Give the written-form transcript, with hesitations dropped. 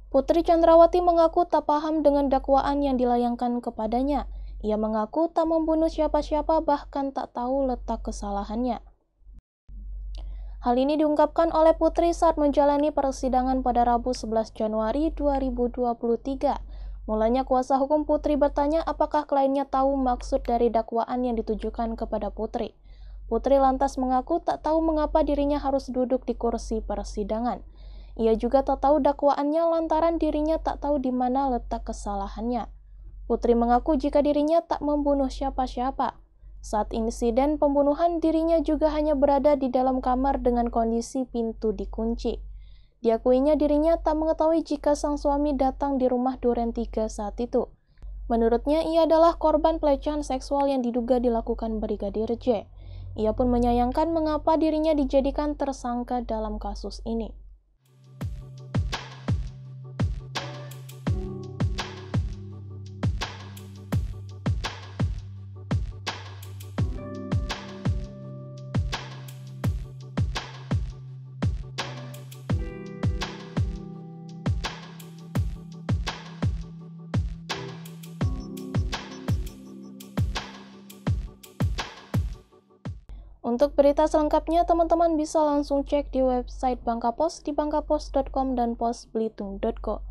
Putri Chandrawati mengaku tak paham dengan dakwaan yang dilayangkan kepadanya. Ia mengaku tak membunuh siapa-siapa, bahkan tak tahu letak kesalahannya. Hal ini diungkapkan oleh Putri saat menjalani persidangan pada Rabu 11 Januari 2023. Mulanya kuasa hukum Putri bertanya apakah kliennya tahu maksud dari dakwaan yang ditujukan kepada Putri. Putri lantas mengaku tak tahu mengapa dirinya harus duduk di kursi persidangan. Ia juga tak tahu dakwaannya lantaran dirinya tak tahu di mana letak kesalahannya. Putri mengaku jika dirinya tak membunuh siapa-siapa. Saat insiden pembunuhan, dirinya juga hanya berada di dalam kamar dengan kondisi pintu dikunci. Diakuinya dirinya tak mengetahui jika sang suami datang di rumah Duren 3 saat itu. Menurutnya, ia adalah korban pelecehan seksual yang diduga dilakukan Brigadir J. Ia pun menyayangkan mengapa dirinya dijadikan tersangka dalam kasus ini. Untuk berita selengkapnya, teman-teman bisa langsung cek di website Bangka Pos di bangkapos.com dan posbelitung.co.